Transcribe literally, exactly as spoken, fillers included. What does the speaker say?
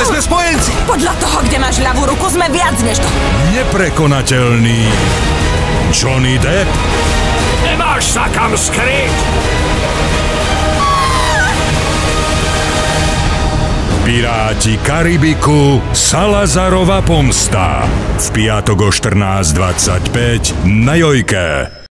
Ale sme spojenci! Podľa toho, kde máš ľavú ruku, sme viac než to. Neprekonateľný Johnny Depp. Nemáš sa kam skryť! Piráti Karibiku, Salazarova pomsta. V piatok o štrnásť dvadsaťpäť na Jojke.